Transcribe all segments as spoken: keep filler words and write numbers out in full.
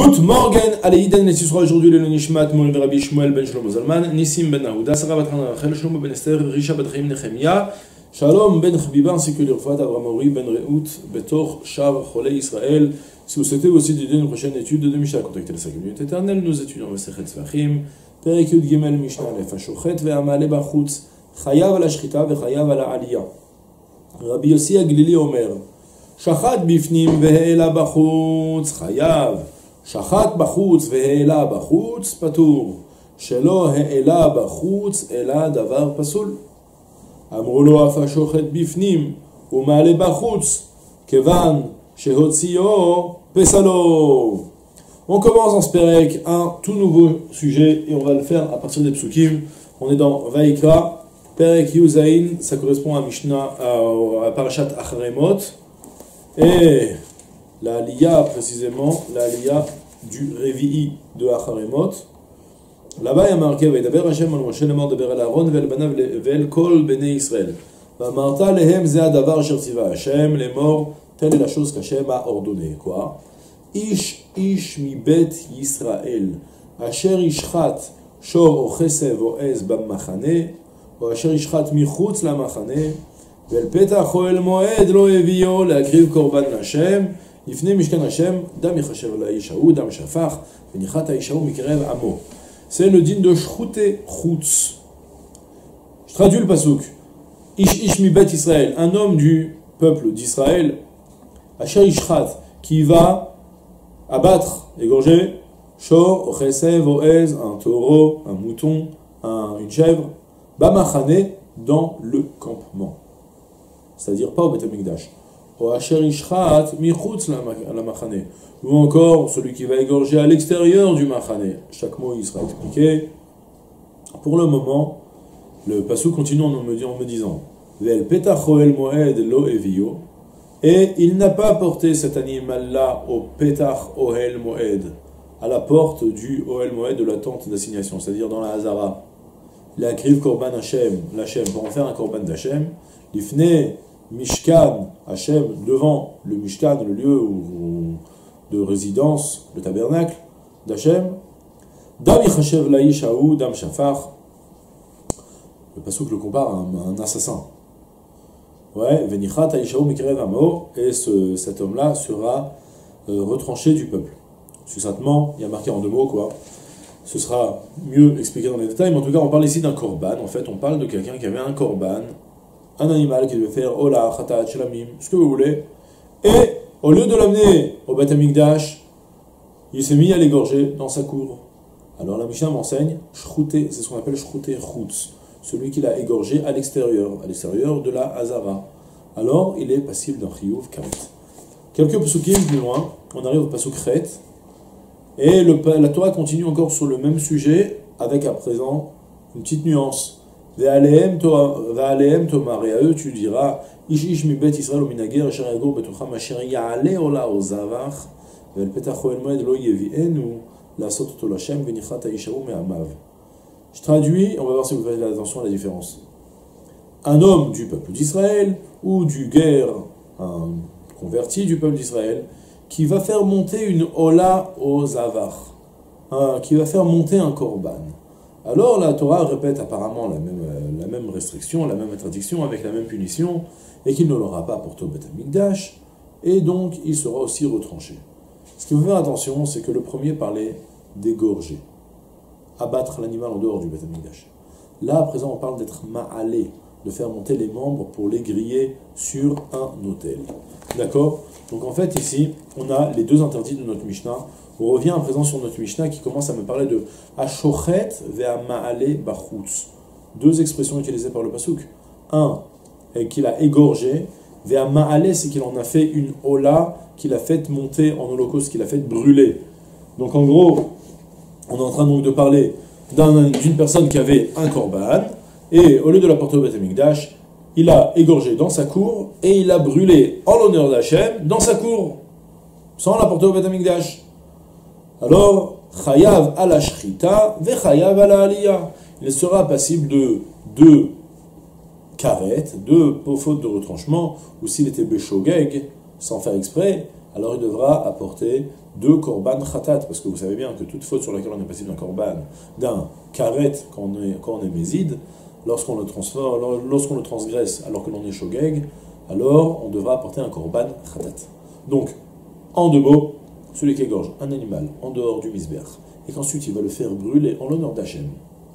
Good morning, allez, Iden, les sera aujourd'hui le Nishmat, Moïse Rabbi Shmuel ben Shlomo Zalman, Nissim ben Naouda, Sarah bat Hanan Rachel, Shlomo ben Esther, Risha bat Chaim Nechemia, Shalom ben Chbiba, ainsi que l'Irfat, Avraham Ori ben Rehout, Betor, Shav, Cholei Israël. Si vous souhaitez aussi d'étudier une prochaine étude de Mishnah, contactez la cinq minutes éternelle, nous étudions Masechet Tzfachim, Perek Yud Gimel Mishnah, Lef Hashochet, Ve'amale Bachutz, Chayav ala Shrita, Ve'chayav ala Aliyah. Rabbi Yossi Aglili Omer, Shachat bifnim ve'ela bachutz, Chayav. שחט בחוץ והעלה בחוץ, פטור. שלא העלה בחוץ, אלא דבר פסול. אמרו לו אף השוחט בפנים, ומעלה בחוץ, כיוון שהוציאו פסלו. On commence dans ce Perek un tout nouveau sujet, et on va le faire à partir des psukim. On est dans Vaikra, Perek Yuzain, ça correspond à Mishnah, à, à Parashat Acharemot, et la Aliyah, précisément, la Aliyah du Revi'i de Acharemot. Là-bas, il y a marqué Vaidaber Hashem al Moshe lemor deber el Aaron ve'el banav ve'el kol bnei Israël. Va'amarta lehem ze hadavar asher tziva Hashem lemor, telle est la chose qu'Hashem a ordonné. Quoi? Ish ish mi bet Yisrael asher ishchat shor o chesev o ez b'machane o asher ishchat michutz lamachane ve'el petach o el moed lo evio להקריב קורבן להשם לפני משכן השם, דם יחשב על האיש ההוא, דם שפך, וניחת האיש ההוא מקרב עמו. C'est le din de Shrouté Chutz. Je traduis le pasuk. Ish ish mi bet Israël, un homme du peuple d'Israël, Asher ishchat, qui va abattre, égorger, shor, ochesev, oez, un taureau, un mouton, un, une chèvre, bamachane, dans le campement. C'est-à-dire pas au Beth Amikdash. Ou encore celui qui va égorger à l'extérieur du machane. Chaque mot il sera expliqué. Pour le moment, le pasuk continue en me, en me disant et il n'a pas porté cet animal-là au petach ohel moed, à la porte du ohel moed de la tente d'assignation, c'est-à-dire dans la Hazara. Il a écrit korban Hashem, l'Hashem, pour en faire un korban d'Hashem. L'ifne Mishkan, Hashem, devant le Mishkan, le lieu où, de résidence, le tabernacle d'Hashem. Dam Yichashev Laïsh Haou, Dam Shafar. Le pasuk le compare à un, un assassin. Ouais, Venichat Aishaou Mikrev Amo, et ce, cet homme-là sera euh, retranché du peuple. Succinctement, il y a marqué en deux mots, quoi. Ce sera mieux expliqué dans les détails, mais en tout cas, on parle ici d'un korban. En fait, on parle de quelqu'un qui avait un korban, un animal qui devait faire Ola, Khatat, Shlamim, ce que vous voulez, et au lieu de l'amener au Beth Amikdash, il s'est mis à l'égorger dans sa cour. Alors la Mishnah m'enseigne, Shrouté, c'est ce qu'on appelle Shrouté Chutz, celui qui l'a égorgé à l'extérieur, à l'extérieur de la Hazara. Alors il est passible d'un Chiyuv Karet. Quelques psukim plus loin, on arrive au pasuk Chet, et le, la Torah continue encore sur le même sujet, avec à présent une petite nuance. Ve'alehem tomar, et à eux tu diras ish ish mi bet Israël ou minager asher yagur betocham asher ya'ale ola o zavach ve'el petach oel moed lo yevi'enu la'asot oto l'Hashem ve'nichat ha'ishahu me'amav. Je traduis, on va voir si vous faites attention à la différence. Un homme du peuple d'Israël ou du guerre, un converti du peuple d'Israël, qui va faire monter une ola au zavach, hein, qui va faire monter un korban. Alors la Torah répète apparemment la même, euh, la même restriction, la même interdiction, avec la même punition, et qu'il ne l'aura pas porté au Beth Amikdash, et donc il sera aussi retranché. Ce qu'il faut faire attention, c'est que le premier parlait d'égorger, abattre l'animal en dehors du Beth Amikdash. Là, à présent, on parle d'être ma'alé, de faire monter les membres pour les griller sur un autel. D'accord? Donc en fait, ici, on a les deux interdits de notre Mishnah. On revient à présent sur notre Mishnah qui commence à me parler de Hashochet ve'ama'ale bachutz. Deux expressions utilisées par le pasuk. Un, qu'il a égorgé. Ve'ama'ale, c'est qu'il en a fait une ola, qu'il a fait monter en holocauste, qu'il a fait brûler. Donc en gros, on est en train donc de parler d'un, d'une personne qui avait un korban, et au lieu de la porter au Beth Amikdash, il a égorgé dans sa cour, et il a brûlé en l'honneur d'Hachem dans sa cour, sans la porter au Beth Amikdash. Alors, Chayav ala Shrita, ve Chayav ala Aliyah. Il sera passible de deux karet, deux fautes de retranchement, ou s'il était béchogeg, sans faire exprès, alors il devra apporter de korban khatat, parce que vous savez bien que toute faute sur laquelle on est passible d'un korban, d'un karet quand on est, quand on est méside, lorsqu'on le transforme, lorsqu'on le transgresse alors que l'on est shogeg, alors on devra apporter un korban khatat. Donc, en deux mots, celui qui égorge un animal en dehors du misbeach, et qu'ensuite il va le faire brûler en l'honneur d'Hachem,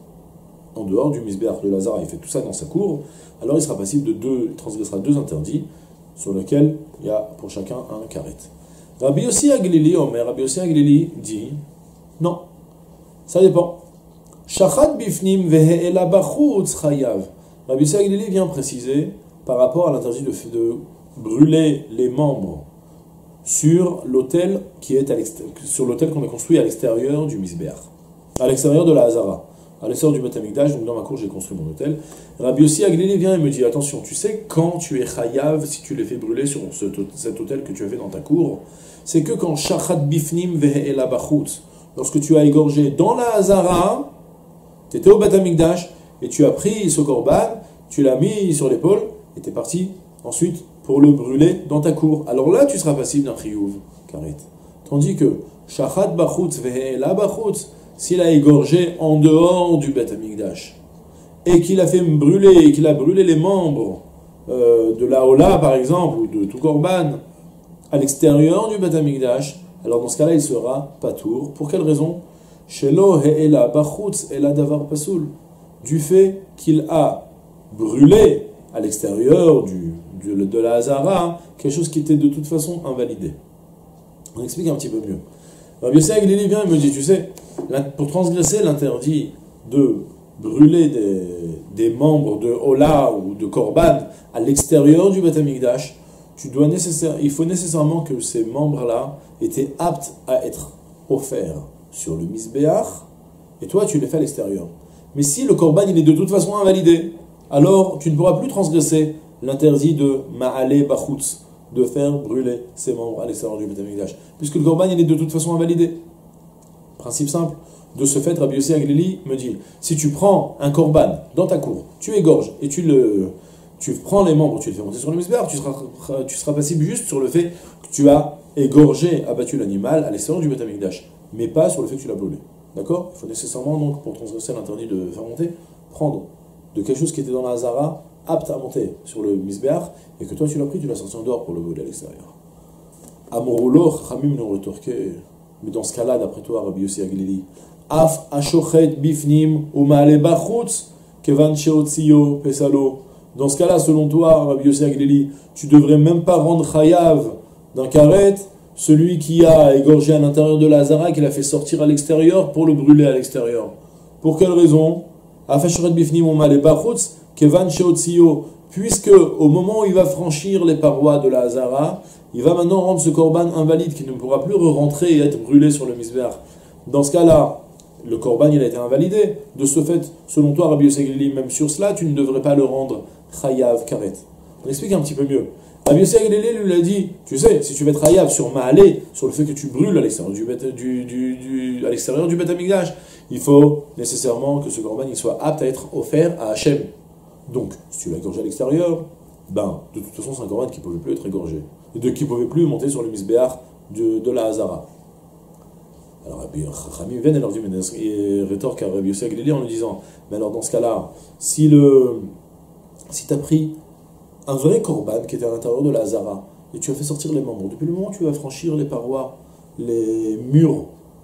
en dehors du misbeach de Lazara, il fait tout ça dans sa cour, alors il sera passible de deux, il transgressera deux interdits, sur lesquels il y a pour chacun un karet. Rabbi Yossi Aglili, Omer, Rabbi Yossi Aglili dit, non, ça dépend. Shachat bifnim vehe'ela bachutz chayav. Rabbi Yossi Aglili vient préciser, par rapport à l'interdit de, de brûler les membres sur l'autel qui est à sur l'autel qu'on a construit à l'extérieur du misbeach, à l'extérieur de la Hazara, à l'extérieur du Beth Amikdash. Donc dans ma cour j'ai construit mon autel. Rabbi Yossi Aglili vient et me dit, attention, tu sais quand tu es chayav si tu les fais brûler sur ce, cet autel que tu as fait dans ta cour, c'est que quand shachat bifnim vehe'ela bachutz, lorsque tu as égorgé dans la Hazara, tu étais au Beth Amikdash et tu as pris ce korban, tu l'as mis sur l'épaule et tu es parti ensuite pour le brûler dans ta cour. Alors là, tu seras passible d'un chiyuv, karet. Tandis que shachat bachutz vehe'ela bachutz, s'il a égorgé en dehors du Beth Amikdash et qu'il a fait brûler, et qu'il a brûlé les membres euh, de la Ola par exemple, ou de tout korban à l'extérieur du Beth Amikdash, alors dans ce cas-là, il sera patour. Pour quelle raison? Shelo he'ela bachutz ela davar pasoul, du fait qu'il a brûlé à l'extérieur du, du, de la Hazara quelque chose qui était de toute façon invalidé. On explique un petit peu mieux. Rabbi Yossi Aglili vient et me dit, tu sais, pour transgresser l'interdit de brûler des, des membres de Ola ou de Korban à l'extérieur du Beth Amikdash, tu dois nécessaire, il faut nécessairement que ces membres-là étaient aptes à être offerts sur le misbeach, et toi tu les fais à l'extérieur. Mais si le Korban il est de toute façon invalidé, alors tu ne pourras plus transgresser l'interdit de Ma'ale Bachutz, de faire brûler ses membres à l'extérieur du Beth Amikdash, puisque le Korban il est de toute façon invalidé. Principe simple. De ce fait, Rabbi Yossi Aglili me dit, si tu prends un korban dans ta cour, tu égorges et tu le, tu prends les membres, tu les fais monter sur le misbeach, tu seras, tu seras passible juste sur le fait que tu as égorgé, abattu l'animal à l'extérieur du Beth Amikdash, mais pas sur le fait que tu l'as brûlé. D'accord? Il faut nécessairement, donc, pour transgresser l'interdit de faire monter, prendre de quelque chose qui était dans la Hazara, apte à monter sur le misbeach, et que toi tu l'as pris, tu l'as sorti en dehors pour le brûler à l'extérieur. Amorulo, Chamim ne retorqué. Mais dans ce cas-là, d'après toi, Rabbi Yossi Aglili, Af ashochet bifnim ou ma'ale bachutz kevan sheotziyo pesalo. Dans ce cas-là, selon toi, Rabbi Yossi Aglili, tu devrais même pas rendre chayav d'un karet celui qui a égorgé à l'intérieur de la Hazara, qu'il a fait sortir à l'extérieur pour le brûler à l'extérieur. Pour quelle raison? Af ashochet bifnim ou ma'ale bachutz kevan sheotziyo. Puisque au moment où il va franchir les parois de la Hazara, il va maintenant rendre ce korban invalide, qui ne pourra plus re-rentrer et être brûlé sur le misbeach. Dans ce cas-là, le korban il a été invalidé. De ce fait, selon toi, Rabbi Yossi Aglili, même sur cela, tu ne devrais pas le rendre chayav karet. On explique un petit peu mieux. Rabbi Yossi Aglili lui a dit, tu sais, si tu veux être chayav sur Ma'ale, sur le fait que tu brûles à l'extérieur du, du, du, du, à l'extérieur du Beth Amikdash, il faut nécessairement que ce korban il soit apte à être offert à Hachem. Donc, si tu l'as égorgé à l'extérieur, ben, de toute façon, c'est un korban qui ne pouvait plus être égorgé. Et de qui ne pouvait plus monter sur le misbeach de, de la Hazara. Alors, Rabbi Chachamim vient et leur dit, et rétorque à Rabbi Yossi Aglili en lui disant, mais alors dans ce cas-là, si le, si tu as pris un vrai korban qui était à l'intérieur de la Hazara, et tu as fait sortir les membres, depuis le moment où tu vas franchir les parois, les murs,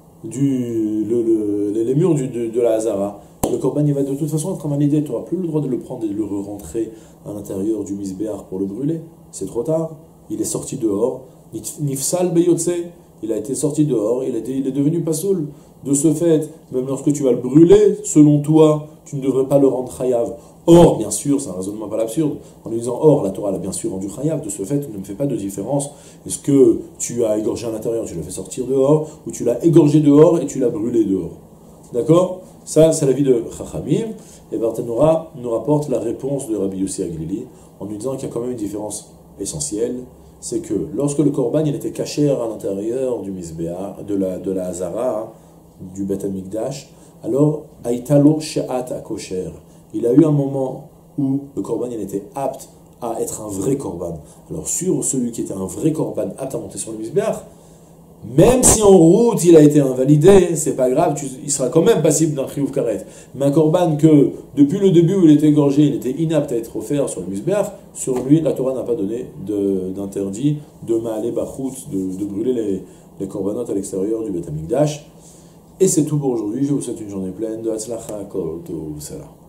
du, le, le, les murs du, de, de la Hazara, le korban il va de toute façon être invalidé, tu n'auras plus le droit de le prendre et de le rentrer à l'intérieur du misbeach pour le brûler, c'est trop tard. Il est sorti dehors, Nifsal Beyotse, il a été sorti dehors, il, a été, il est devenu pasoul. De ce fait, même lorsque tu vas le brûler, selon toi, tu ne devrais pas le rendre chayav. Or, bien sûr, c'est un raisonnement pas l'absurde, en lui disant, or, la Torah l'a bien sûr rendu chayav, de ce fait, ne me fais pas de différence. Est-ce que tu as égorgé à l'intérieur, tu l'as fait sortir dehors, ou tu l'as égorgé dehors et tu l'as brûlé dehors. D'accord? Ça, c'est l'avis de Chachamim, et Barthénora nous rapporte la réponse de Rabbi Yossi Aglili, en lui disant qu'il y a quand même une différence essentielle, c'est que lorsque le korban il était caché à l'intérieur du misbéa, de la, de la Hazara, du Beth Amikdash, alors Aïtalo She'at Akosher, il a eu un moment où le korban il était apte à être un vrai korban. Alors sur celui qui était un vrai korban apte à monter sur le misbéa, Même si en route il a été invalidé, c'est pas grave, tu, il sera quand même passible d'un chiyuv karet. Mais un korban que, depuis le début où il était égorgé, il était inapte à être offert sur le misbeach, sur lui, la Torah n'a pas donné d'interdit de, de ma'aleh bachut, de, de brûler les, les korbanot à l'extérieur du Beth Amikdash. Et c'est tout pour aujourd'hui, je vous souhaite une journée pleine de Hatzlacha Kol Tov Salah.